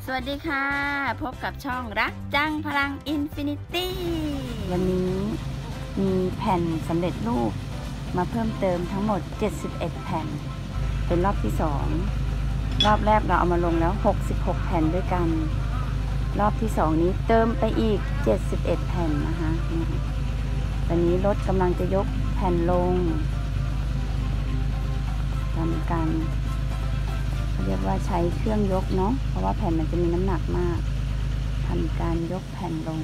สวัสดีค่ะพบกับช่องรักจังพลังอินฟินิตี้วันนี้มีแผ่นสำเร็จรูปมาเพิ่มเติมทั้งหมด71แผ่นเป็นรอบที่2รอบแรกเราเอามาลงแล้ว66แผ่นด้วยกันรอบที่2นี้เติมไปอีก71แผ่นนะคะตอนนี้รถกำลังจะยกแผ่นลงทำการเรียกว่าใช้เครื่องยกเนาะเพราะว่าแผ่นมันจะมีน้ำหนักมากทำการยกแผ่นลง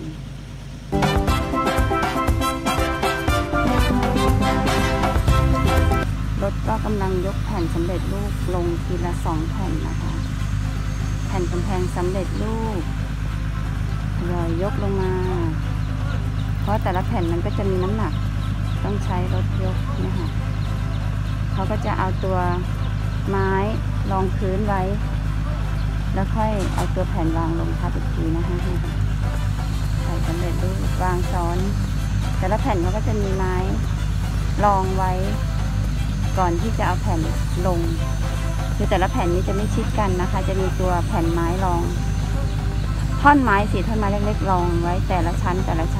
รถก็กำลังยกแผ่นสำเร็จรูปลงทีละ2แผ่นนะคะแผ่นกำแพงสำเร็จรูปยกลงมาเพราะแต่ละแผ่นมันก็จะมีน้ำหนักต้องใช้รถยกนะคะเขาก็จะเอาตัวไม้รองพื้นไว้แล้วค่อยเอาตัวแผ่นวางลงทับอีกทีนะคะแผ่นสำเร็จรูปวางซ้อนแต่ละแผ่นเขาก็จะมีไม้รองไว้ก่อนที่จะเอาแผ่นลงคือแต่ละแผ่นนี้จะไม่ชิดกันนะคะจะมีตัวแผ่นไม้รองท่อนไม้4ท่อนไม้เล็กๆรองไว้แต่ละชั้น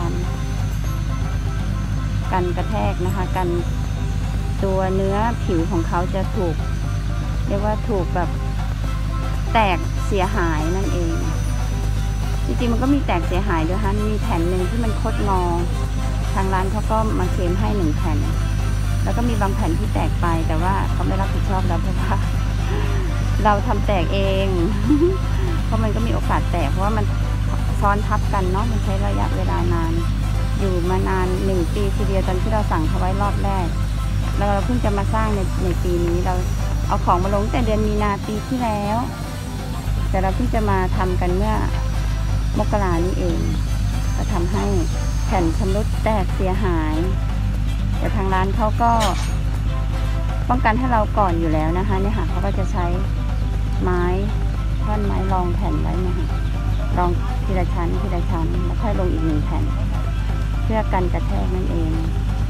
กันกระแทกนะคะกันตัวเนื้อผิวของเขาจะถูกเรียกว่าถูกแบบแตกเสียหายนั่นเองจริงๆมันก็มีแตกเสียหายด้วยฮะมีแผ่นหนึ่งที่มันคดงอทางร้านเขาก็มาเคลมให้1แผ่นแล้วก็มีบางแผ่นที่แตกไปแต่ว่าเขาไม่รับผิดชอบแล้วเพราะว่าเราทำแตกเองเพราะมันก็มีโอกาสแตกเพราะว่ามันซ้อนทับกันเนาะมันใช้ระยะเวลานานอยู่มานาน1 ปีทีเดียวตอนที่เราสั่งเขาไว้รอบแรกแล้วเราเพิ่งจะมาสร้างในปีนี้เราเอาของมาลงแต่เดือนมีนาปีที่แล้วแต่เราเพิ่งจะมาทำกันเมื่อมกรานี้เองก็ทำให้แผ่นชำรุดแตกเสียหายแต่ทางร้านเขาก็ป้องกันให้เราก่อนอยู่แล้วนะคะเนี่ยค่ะเขาก็จะใช้ไม้ท่อนไม้รองแผ่นไว้นะคะรองทีละชั้นแล้วค่อยลงอีก1แผ่นเพื่อกันกระแทกนั่นเอง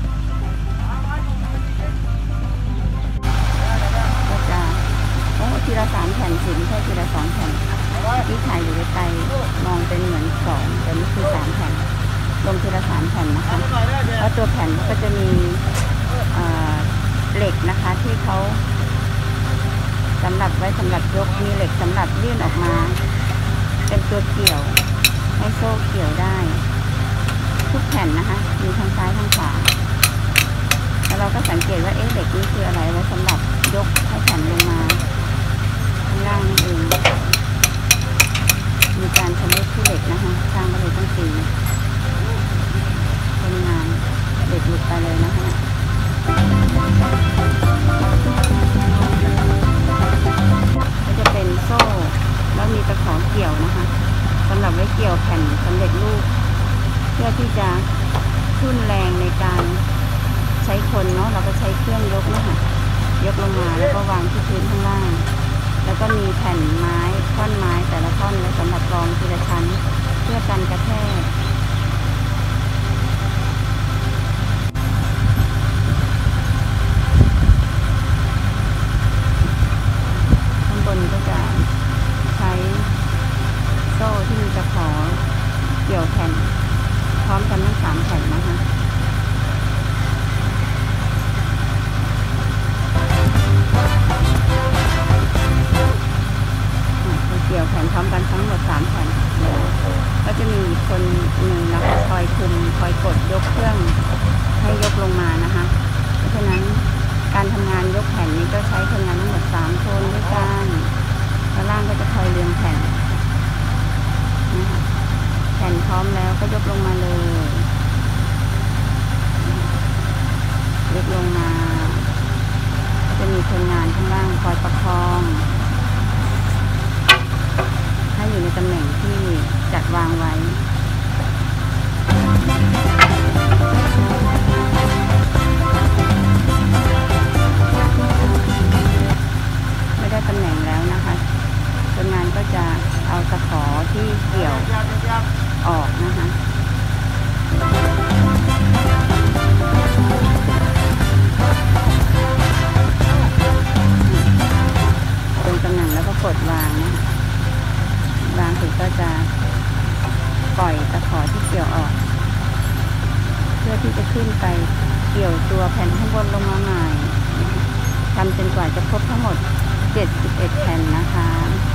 ทีละ3แผ่นสิไม่ใช่ทีละ2แผ่นที่ถ่ายอยู่ไกลๆมองเป็นเหมือน2แต่นี่คือ3แผ่นลงทีละ3แผ่นนะคะแล้วตัวแผ่นก็จะมีเหล็กนะคะที่เขาสำหรับไว้สำหรับยกมีเหล็กสำหรับยื่นออกมาเป็นตัวเกี่ยวให้โซ่เกี่ยวได้ทุกแผ่นนะคะมีทางซ้ายทางขวาแล้วเราก็สังเกตว่าเหล็กนี้คืออะไรไว้สำหรับยกให้แผ่นลงมาข้างล่างนี่เองมีการชำรุดที่เหล็กนะคะช่างก็เลยต้องตีเป็นงานเหล็กหลุดไปเลยนะคะก็จะเป็นโซ่แล้วมีตะขอเกี่ยวนะคะสำหรับไว้เกี่ยวแผ่นสำเร็จรูปเพื่อที่จะทุ่นแรงในการใช้คนเนาะเราก็ใช้เครื่องยกนะคะยกลงมาแล้วก็วางที่พื้นข้างล่างแล้วก็มีแผ่นไม้ท่อนไม้แต่ละท่อนไว้สำหรับรองทีละชั้นเพื่อกันกระแทกข้างบนก็จะใช้โซ่ที่มีตะขอเกี่ยวแผ่นพร้อมกันทั้ง3แผ่นนะคะเกี่ยวแผ่นพร้อมกันทั้งหมด3แผ่นก็จะมีคนหนึ่งนะคะคอยคุมคอยกดยกเครื่องให้ยกลงมานะคะเพราะฉะนั้นการทำงานยกแผ่นนี้ก็ใช้คนงานทั้งหมด3คนด้วยกันแล้วล่างก็จะคอยเรียงแผ่นนะคะแผ่นพร้อมแล้วก็ยกลงมาเลยยกลงมาก็จะมีคนงานข้างล่างคอยประคองให้อยู่ในตำแหน่งที่จัดวางไว้ไม่ได้ตำแหน่งแล้วนะคะคนงานก็จะเอาตะขอที่เกี่ยวออกนะคะตรงตำแหน่งแล้วก็กดวางนะคะวางขึ้นไปเกี่ยวตัวแผ่นข้างบนลงมาใหม่ทำจนกว่าจะครบทั้งหมด71แผ่นนะคะ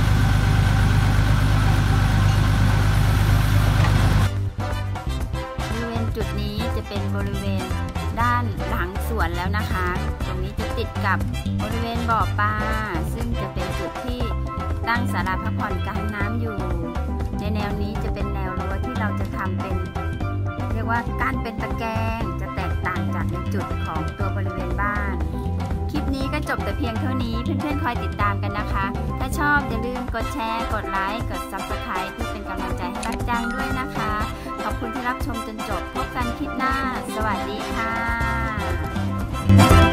บริเวณจุดนี้จะเป็นบริเวณด้านหลังสวนแล้วนะคะตรงนี้จะติดกับบริเวณบ่อปลาซึ่งจะเป็นจุดที่ตั้งศาลาพักผ่อนกลางน้ำอยู่ในแนวนี้จะเป็นแนวรั้วที่เราจะทำเป็นเรียกว่ากั้นเป็นตะแกรงจะแตกต่างจากในจุดของตัวบริเวณบ้านคลิปนี้ก็จบแต่เพียงเท่านี้เพื่อนๆคอยติดตามกันนะคะถ้าชอบอย่าลืมกดแชร์กดไลค์กด Subscribe เพื่อเป็นกำลังใจให้รักจังด้วยนะคะขอบคุณที่รับชมจนจบพบกันคลิปหน้าสวัสดีค่ะ